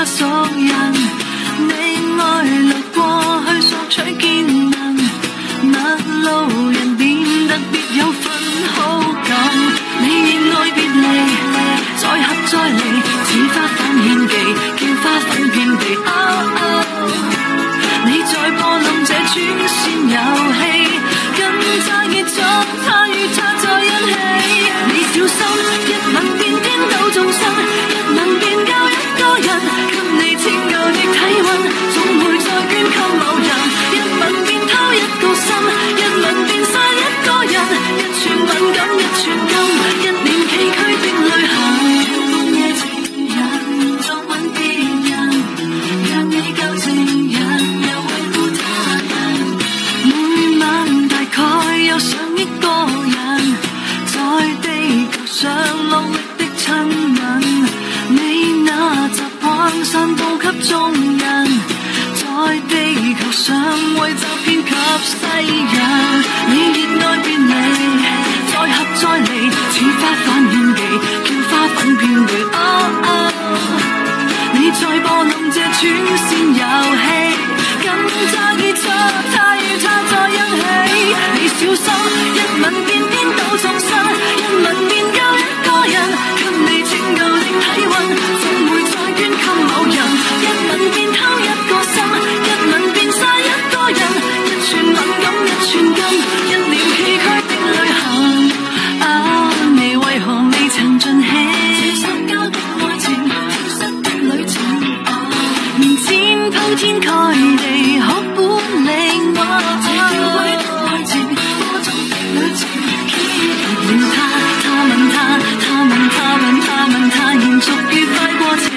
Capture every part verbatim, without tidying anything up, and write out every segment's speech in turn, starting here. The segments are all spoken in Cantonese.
他熟人，你愛掠過去索取見能，陌路人變得別有份好感。你熱愛別離，再合再離，似花粉獻技，叫花粉遍地。Oh, oh, 你在播弄這轉線遊戲，更加熱衷他與他在一起。你小心，一吻便顛倒眾生，一吻便救一個人，給你拯救的體溫，總會再捐給某人。一吻便偷一個心，一吻便殺一個人，一寸敏感一寸金，一念崎嶇的旅行。半夜情人作吻別人，讓你舊情人又為顧他人。每晚大概有上億個人，在地球上落力的親吻，你那習慣散佈給眾人，在地球上為詐騙給世人。你熱愛別離，再合再離，似花瓣獻技，叫花粉遍地。Oh, oh, 你在播弄這轉線遊戲，更加熱衷他與他在一起。你小心，一吻便顛倒眾生，一吻便救一個人，給你拯救的體溫，總會再捐給某人。一吻便偷一個心，一吻便殺一個人，一寸敏感一寸金，一念崎嶇的旅行。啊，你為何未曾盡興？這深交的愛情，消失的旅程。面前鋪天蓋地學本領，哇！這吊詭的愛情，多種的旅程。見了他，他問他，他問他問他問他，延續愉快過程。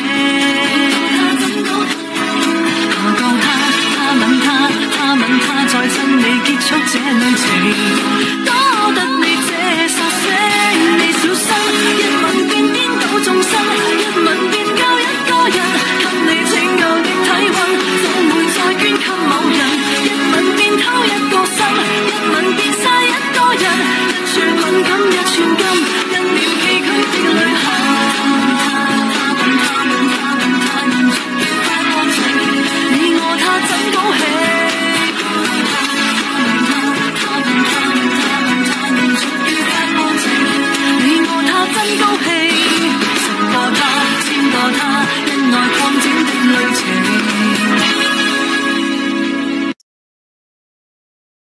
下個他，他問他，他問他，再親你結束這旅程。